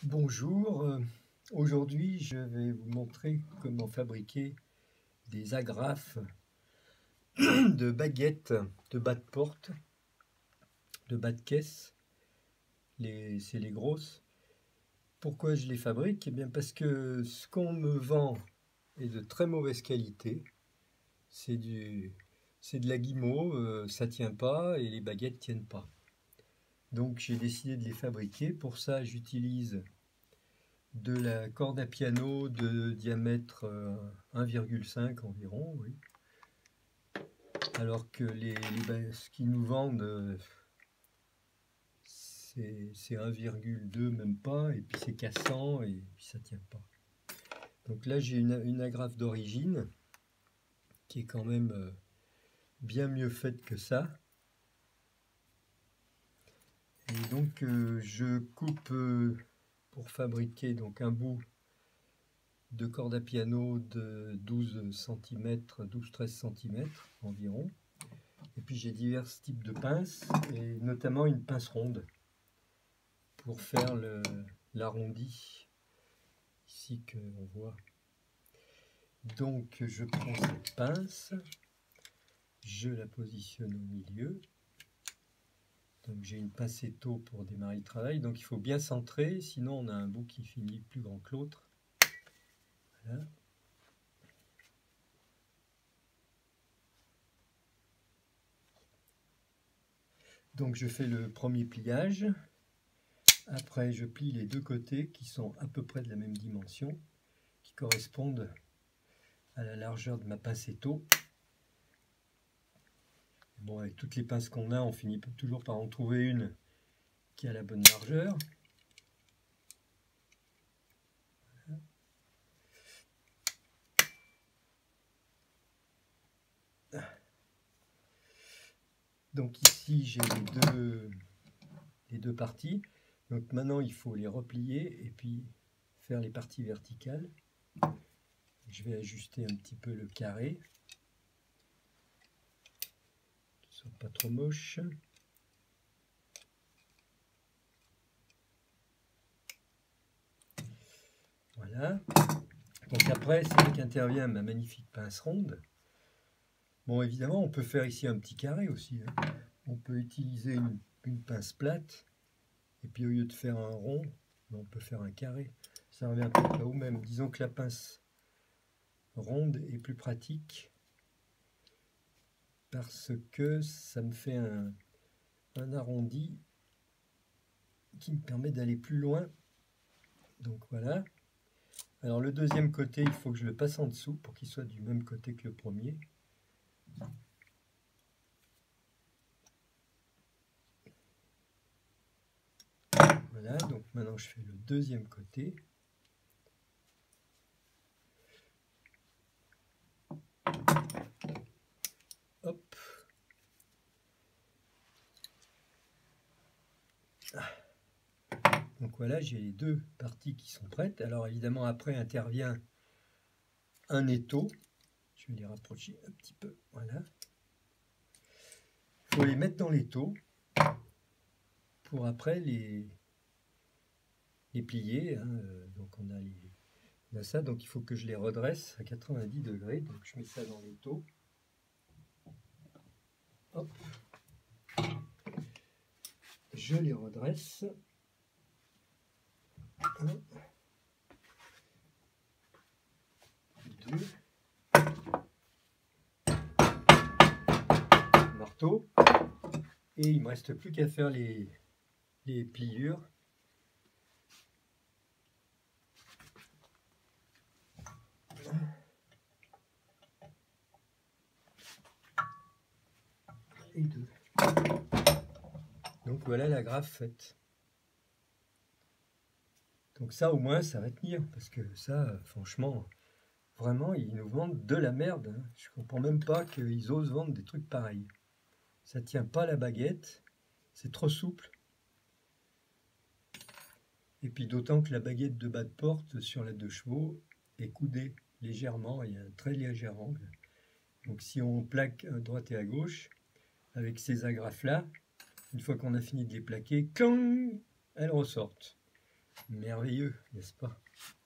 Bonjour, aujourd'hui je vais vous montrer comment fabriquer des agrafes de baguettes, de bas de porte, de bas de caisse, c'est les grosses. Pourquoi je les fabrique? Eh bien parce que ce qu'on me vend est de très mauvaise qualité, c'est de la guimauve, ça tient pas et les baguettes tiennent pas. Donc j'ai décidé de les fabriquer. Pour ça j'utilise de la corde à piano de diamètre 1,5 environ, oui. Alors que ce qu'ils nous vendent, c'est 1,2 même pas, et puis c'est cassant, et puis ça tient pas. Donc là j'ai une agrafe d'origine, qui est quand même bien mieux faite que ça. Et donc je coupe pour fabriquer donc un bout de corde à piano de 12 cm, 12-13 cm environ. Et puis j'ai divers types de pinces, et notamment une pince ronde pour faire l'arrondi, ici que on voit. Donc je prends cette pince, je la positionne au milieu. Donc j'ai une pincetto pour démarrer le travail, donc il faut bien centrer, sinon on a un bout qui finit plus grand que l'autre. Voilà. Donc je fais le premier pliage, après je plie les deux côtés qui sont à peu près de la même dimension, qui correspondent à la largeur de ma pincetto. Bon, avec toutes les pinces qu'on a, on finit toujours par en trouver une qui a la bonne largeur. Donc ici j'ai les deux parties. Donc maintenant il faut les replier et puis faire les parties verticales. Je vais ajuster un petit peu le carré, qu'il ne soit pas trop moche. Voilà. Donc après, c'est là qu'intervient ma magnifique pince ronde. Bon, évidemment, on peut faire ici un petit carré aussi, hein. On peut utiliser une pince plate, et puis au lieu de faire un rond, on peut faire un carré. Ça revient à peu près au même. Disons que la pince ronde est plus pratique, parce que ça me fait un arrondi qui me permet d'aller plus loin. Donc voilà. Alors le deuxième côté, il faut que je le passe en dessous pour qu'il soit du même côté que le premier. Voilà, donc maintenant je fais le deuxième côté. Hop. Donc voilà, j'ai les deux parties qui sont prêtes. Alors évidemment, après intervient un étau. Je vais les rapprocher un petit peu. Voilà. Il faut les mettre dans l'étau pour après les plier, hein. Donc on a ça, donc il faut que je les redresse à 90 degrés. Donc je mets ça dans l'étau. Hop. Je les redresse. 1, 2, marteau, et il ne me reste plus qu'à faire les pliures. Et 2. Donc voilà la grafe faite. Donc ça au moins ça va tenir, parce que ça franchement, vraiment ils nous vendent de la merde, hein. Je comprends même pas qu'ils osent vendre des trucs pareils. Ça tient pas la baguette, c'est trop souple. Et puis d'autant que la baguette de bas de porte sur la 2 chevaux est coudée légèrement, il y a un très léger angle. Donc si on plaque à droite et à gauche, avec ces agrafes là, une fois qu'on a fini de les plaquer, clang, elles ressortent. Merveilleux, n'est-ce pas?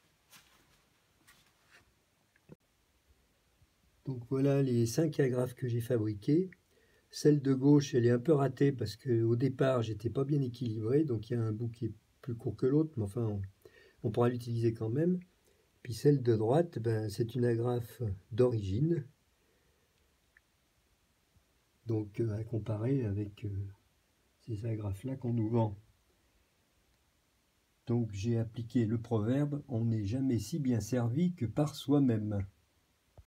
Donc voilà les 5 agrafes que j'ai fabriquées. Celle de gauche, elle est un peu ratée parce qu'au départ, j'étais pas bien équilibré. Donc il y a un bout qui est plus court que l'autre, mais enfin, on pourra l'utiliser quand même. Puis celle de droite, ben, c'est une agrafe d'origine. Donc à comparer avec ces agrafes-là qu'on nous vend. Donc j'ai appliqué le proverbe, on n'est jamais si bien servi que par soi-même.